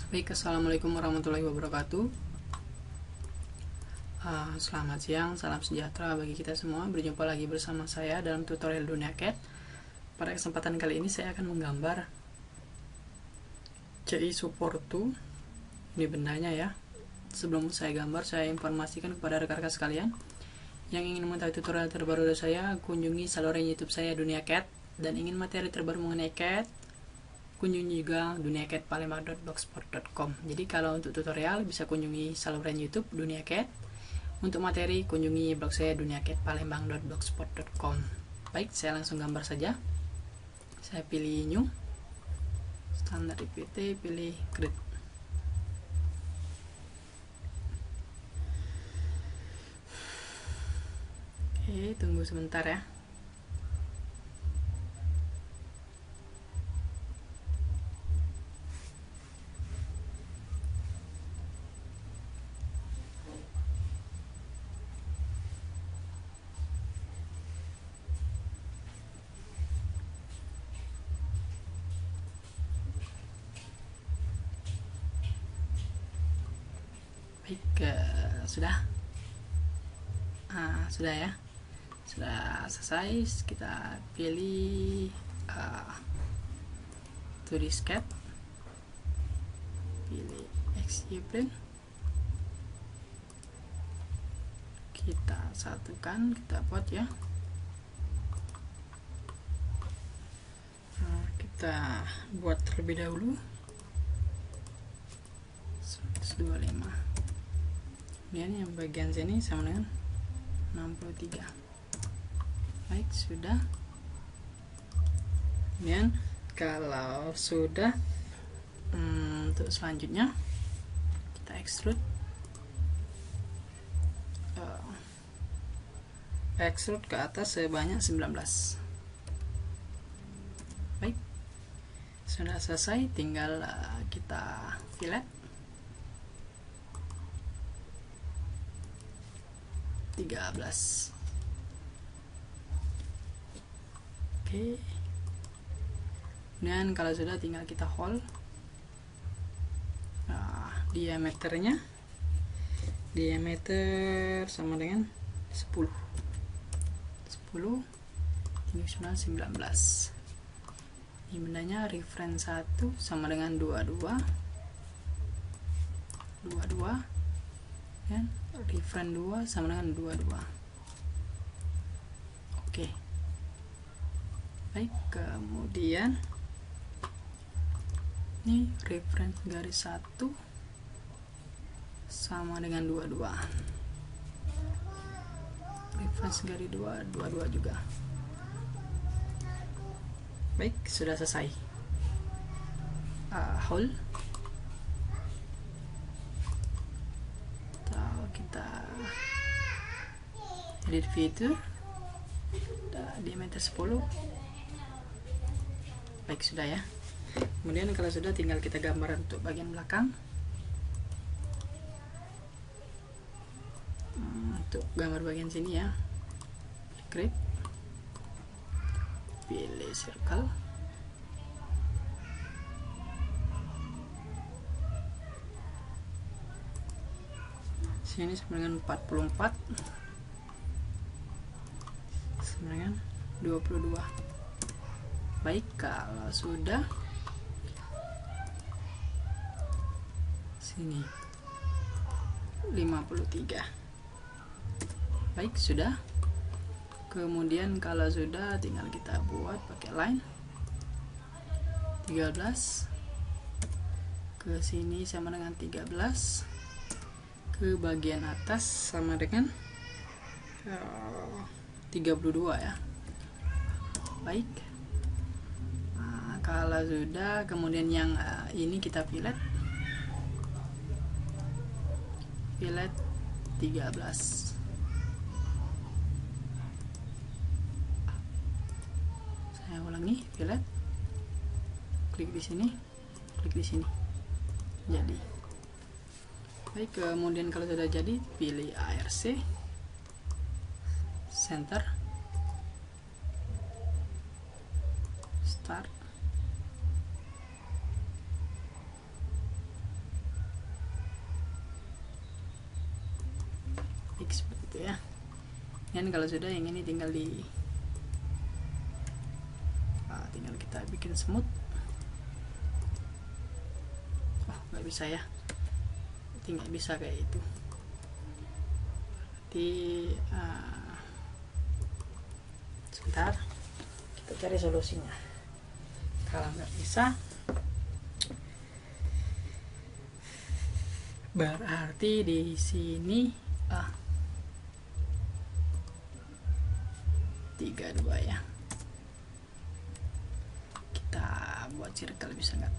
Baik, assalamualaikum warahmatullahi wabarakatuh. Selamat siang, salam sejahtera bagi kita semua. Berjumpa lagi bersama saya dalam tutorial Dunia CAD. Pada kesempatan kali ini saya akan menggambar CI Support 2. Ini bendanya ya. Sebelum saya gambar, saya informasikan kepada rekan-rekan sekalian yang ingin mengetahui tutorial terbaru dari saya, kunjungi saluran YouTube saya Dunia CAD, dan ingin materi terbaru mengenai CAD, kunjungi juga duniacadpalembang.blogspot.com. Jadi kalau untuk tutorial bisa kunjungi saluran YouTube Dunia CAD. Untuk materi kunjungi blog saya duniacadpalembang.blogspot.com. Baik, saya langsung gambar saja. Saya pilih new, standar IPT, pilih grid. Oke, tunggu sebentar ya. Baik, sudah ya. Sudah selesai. Kita pilih 2D sketch, pilih XY plane, kita satukan, kita buat ya. Kita buat terlebih dahulu 125. Kemudian yang bagian sini sama dengan 63. Baik, sudah. Kemudian kalau sudah, untuk selanjutnya kita extrude ke atas sebanyak 19. Baik, sudah selesai, tinggal kita fillet 13. Oke. Dan kalau sudah tinggal kita hold diameternya. Diameter sama dengan 10. 19. Ini bendanya reference 1 sama dengan 22. Dan reference 2 sama dengan 22. Oke. Baik, kemudian ini reference garis 1 sama dengan 22. Reference garis 2, 22 juga. Baik, sudah selesai. Hold. Kita edit feature, diameter 10. Baik, sudah ya. Kemudian kalau sudah, tinggal kita gambar untuk bagian belakang. Untuk gambar bagian sini ya, create, pilih circle, sini sama dengan 44, sama dengan 22. Baik, kalau sudah, sini 53. Baik, sudah. Kemudian kalau sudah, tinggal kita buat pakai line 13 ke sini sama dengan 13, ke bagian atas sama dengan 32 ya. Baik, kalau sudah, kemudian yang ini kita fillet 13. Saya ulangi, fillet, klik di sini, klik di sini, jadi. Baik, kemudian kalau sudah jadi, pilih ARC, center, start, baik seperti itu ya. Dan kalau sudah, yang ini tinggal tinggal kita bikin smooth. Oh, nggak bisa ya, tinggal bisa kayak itu. Berarti sebentar, kita cari solusinya. Kalau nggak bisa, berarti di sini 32 ya. Kita buat circle, bisa nggak?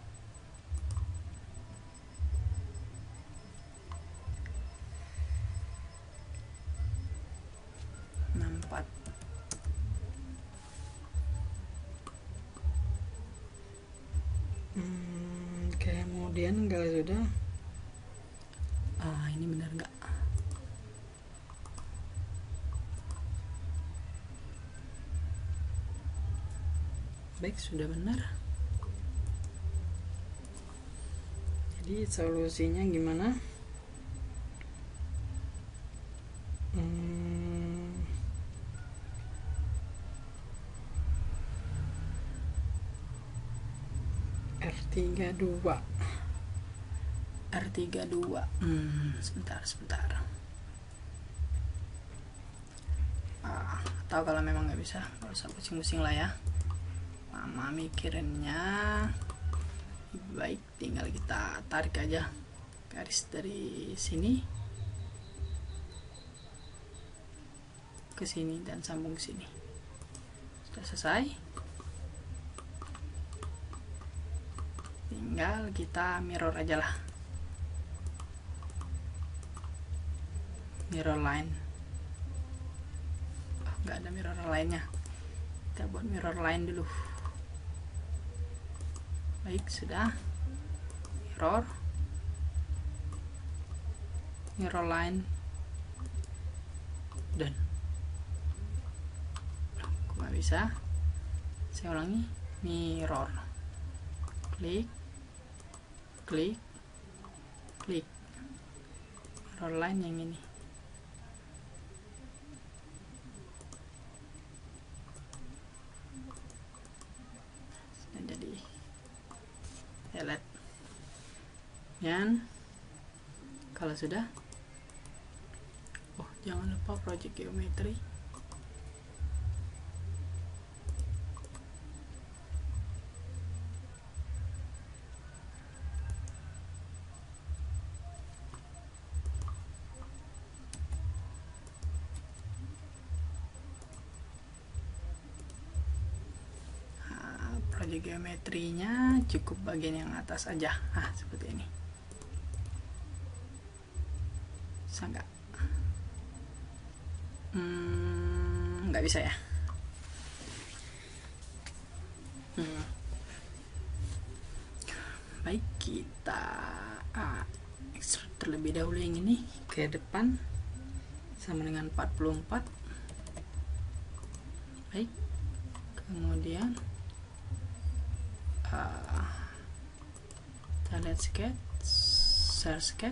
Kemudian kalau sudah, ini benar nggak? Baik, sudah benar. Jadi solusinya gimana? R32 sebentar atau kalau memang nggak bisa, nggak usah pusing-pusing lah ya, lama mikirinnya. Baik, tinggal kita tarik aja garis dari sini ke sini dan sambung ke sini. Sudah selesai, tinggal kita mirror aja lah, mirror line. Nggak ada mirror lainnya, kita buat mirror line dulu. Baik, sudah, mirror line, dan nggak bisa, saya ulangi, mirror, klik, mirror line yang ini. Sudah jadi highlight. Dan kalau sudah, jangan lupa project geometry. Project geometrinya cukup bagian yang atas aja, seperti ini. Bisa nggak? Nggak bisa ya. Baik, kita extrude terlebih dahulu yang ini ke depan sama dengan 44. Baik, kemudian kita lihat sketch, share sketch.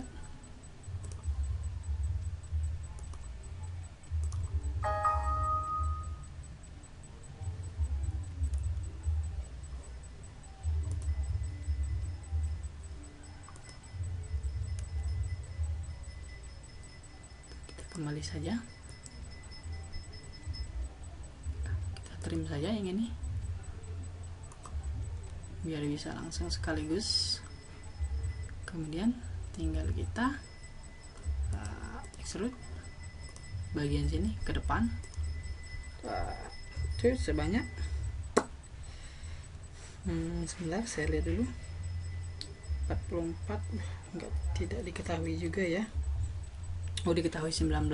Kembali saja, kita trim saja yang ini biar bisa langsung sekaligus. Kemudian tinggal kita extrude bagian sini ke depan, itu sebanyak sebentar, saya lihat dulu, 44, tidak diketahui juga ya. Diketahui 19.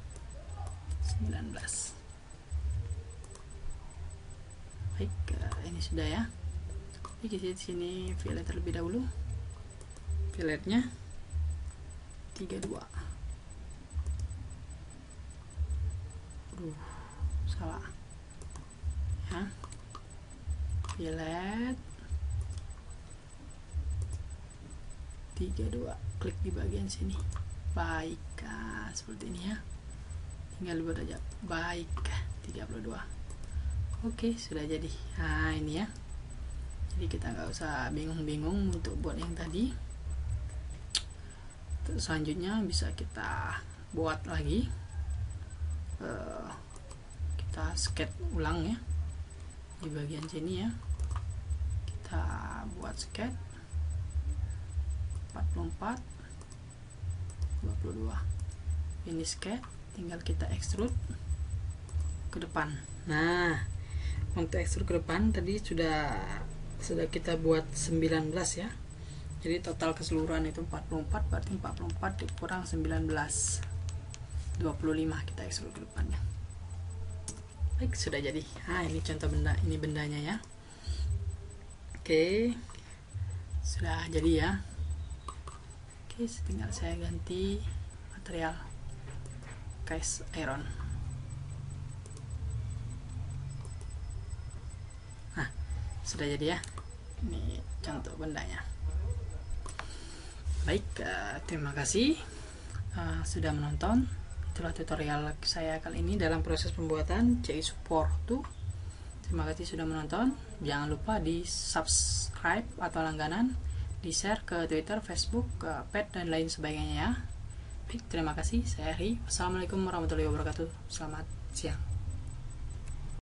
Baik, ini sudah ya. Di sini fillet terlebih dahulu, filletnya 32. Salah ya, fillet 32, klik di bagian sini. baik. Seperti ini ya, tinggal buat aja baik 32. Oke, sudah jadi. Nah ini ya, jadi kita nggak usah bingung-bingung untuk buat yang tadi. Selanjutnya bisa kita buat lagi, kita sketch ulang ya di bagian sini ya. Kita buat sketch 44 22. Ini sketch, tinggal kita extrude ke depan. Nah, untuk extrude ke depan tadi sudah kita buat 19 ya. Jadi total keseluruhan itu 44, berarti 44 dikurang 19, 25 kita extrude ke depannya. Baik, sudah jadi. Nah, ini contoh benda, ini bendanya ya. Oke, sudah jadi ya. Oke, tinggal saya ganti material cast iron. Nah, sudah jadi ya. Ini contoh bendanya. Baik, terima kasih sudah menonton. Itulah tutorial saya kali ini dalam proses pembuatan CI Support 2. Terima kasih sudah menonton. Jangan lupa di subscribe atau langganan, di share ke Twitter, Facebook, pet dan lain sebagainya ya. Baik, terima kasih. Saya Ari. Wassalamualaikum warahmatullahi wabarakatuh. Selamat siang.